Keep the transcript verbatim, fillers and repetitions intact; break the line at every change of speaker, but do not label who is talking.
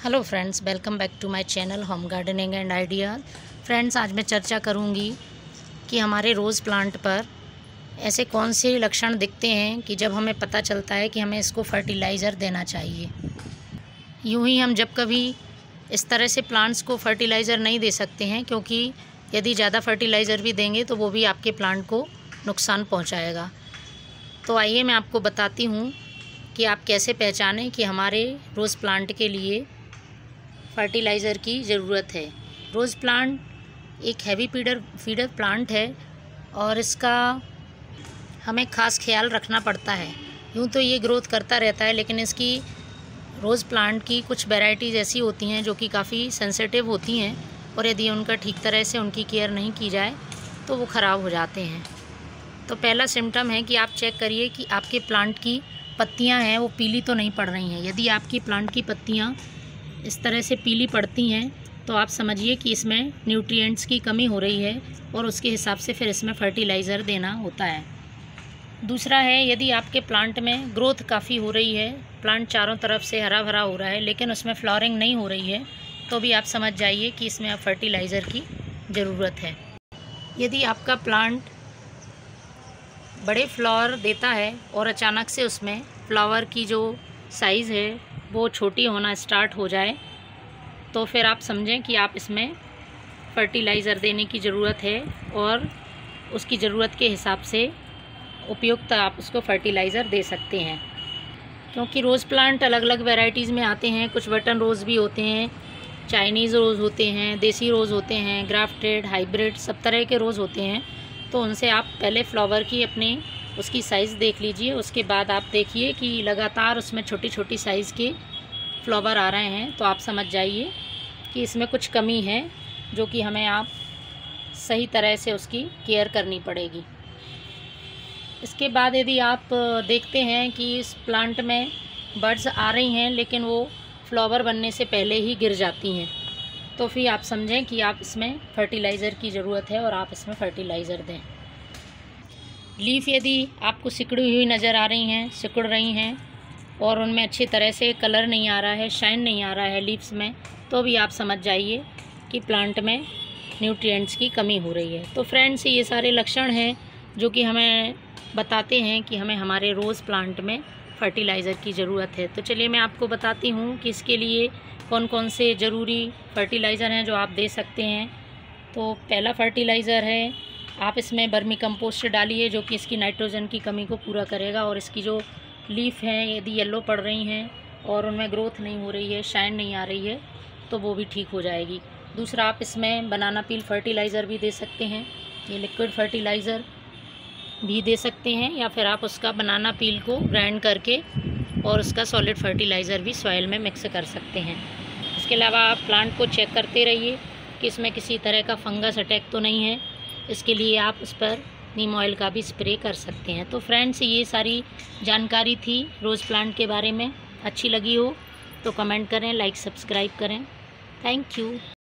Hello friends, welcome back to my channel home gardening and idea. Friends, आज मैं चर्चा करूंगी कि हमारे रोज़ प्लांट पर ऐसे कौन से लक्षण दिखते हैं कि जब हमें पता चलता है कि हमें इसको फर्टिलाइज़र देना चाहिए। यूं ही हम जब कभी इस तरह से प्लांट्स को फर्टिलाइज़र नहीं दे सकते हैं, क्योंकि यदि ज़्यादा फर्टिलाइज़र भी देंगे तो वो भी आपके प्लांट को नुकसान पहुँचाएगा। तो आइए मैं आपको बताती हूँ कि आप कैसे पहचानें कि हमारे रोज़ प्लांट के लिए फर्टिलाइज़र की ज़रूरत है। रोज़ प्लांट एक हैवी फीडर फीडर प्लांट है और इसका हमें ख़ास ख्याल रखना पड़ता है। यूँ तो ये ग्रोथ करता रहता है, लेकिन इसकी रोज़ प्लांट की कुछ वैरायटीज़ ऐसी होती हैं जो कि काफ़ी सेंसिटिव होती हैं, और यदि उनका ठीक तरह से उनकी केयर नहीं की जाए तो वो ख़राब हो जाते हैं। तो पहला सिम्टम है कि आप चेक करिए कि आपके प्लांट की पत्तियां हैं वो पीली तो नहीं पड़ रही हैं। यदि आपकी प्लांट की पत्तियां इस तरह से पीली पड़ती हैं तो आप समझिए कि इसमें न्यूट्रिएंट्स की कमी हो रही है, और उसके हिसाब से फिर इसमें फर्टिलाइज़र देना होता है। दूसरा है, यदि आपके प्लांट में ग्रोथ काफ़ी हो रही है, प्लांट चारों तरफ से हरा भरा हो रहा है, लेकिन उसमें फ्लावरिंग नहीं हो रही है, तो भी आप समझ जाइए कि इसमें अब फर्टिलाइज़र की ज़रूरत है। यदि आपका प्लांट बड़े फ्लावर देता है और अचानक से उसमें फ्लावर की जो साइज़ है वो छोटी होना स्टार्ट हो जाए, तो फिर आप समझें कि आप इसमें फर्टिलाइज़र देने की ज़रूरत है, और उसकी ज़रूरत के हिसाब से उपयुक्त आप उसको फर्टिलाइज़र दे सकते हैं। क्योंकि रोज़ प्लांट अलग अलग वैरायटीज़ में आते हैं। कुछ बटन रोज़ भी होते हैं, चाइनीज़ रोज़ होते हैं, देसी रोज़ होते हैं, ग्राफ्टेड, हाइब्रिड, सब तरह के रोज़ होते हैं। तो उनसे आप पहले फ्लावर की अपनी उसकी साइज़ देख लीजिए। उसके बाद आप देखिए कि लगातार उसमें छोटी छोटी साइज़ के फ्लावर आ रहे हैं, तो आप समझ जाइए कि इसमें कुछ कमी है, जो कि हमें आप सही तरह से उसकी केयर करनी पड़ेगी। इसके बाद यदि आप देखते हैं कि इस प्लांट में बड्स आ रही हैं लेकिन वो फ्लावर बनने से पहले ही गिर जाती हैं, तो फिर आप समझें कि आप इसमें फर्टिलाइज़र की ज़रूरत है और आप इसमें फर्टिलाइज़र दें। लीफ यदि आपको सिकुड़ी हुई नज़र आ रही हैं, सिकुड़ रही हैं, और उनमें अच्छी तरह से कलर नहीं आ रहा है, शाइन नहीं आ रहा है लीव्स में, तो भी आप समझ जाइए कि प्लांट में न्यूट्रिएंट्स की कमी हो रही है। तो फ्रेंड्स, ये सारे लक्षण हैं जो कि हमें बताते हैं कि हमें हमारे रोज़ प्लांट में फर्टिलाइज़र की ज़रूरत है। तो चलिए मैं आपको बताती हूँ कि इसके लिए कौन कौन से ज़रूरी फर्टिलाइज़र हैं जो आप दे सकते हैं। तो पहला फर्टिलाइज़र है, आप इसमें वर्मी कंपोस्ट डालिए, जो कि इसकी नाइट्रोजन की कमी को पूरा करेगा, और इसकी जो लीफ हैं यदि येलो पड़ रही हैं और उनमें ग्रोथ नहीं हो रही है, शाइन नहीं आ रही है, तो वो भी ठीक हो जाएगी। दूसरा, आप इसमें बनाना पील फर्टिलाइज़र भी दे सकते हैं। ये लिक्विड फर्टिलाइज़र भी दे सकते हैं, या फिर आप उसका बनाना पील को ग्राइंड करके और उसका सॉलिड फर्टिलाइज़र भी सॉइल में मिक्स कर सकते हैं। इसके अलावा आप प्लांट को चेक करते रहिए कि इसमें किसी तरह का फंगस अटैक तो नहीं है। इसके लिए आप उस पर नीम ऑयल का भी स्प्रे कर सकते हैं। तो फ्रेंड्स, ये सारी जानकारी थी रोज़ प्लांट के बारे में। अच्छी लगी हो तो कमेंट करें, लाइक सब्सक्राइब करें। Thank you.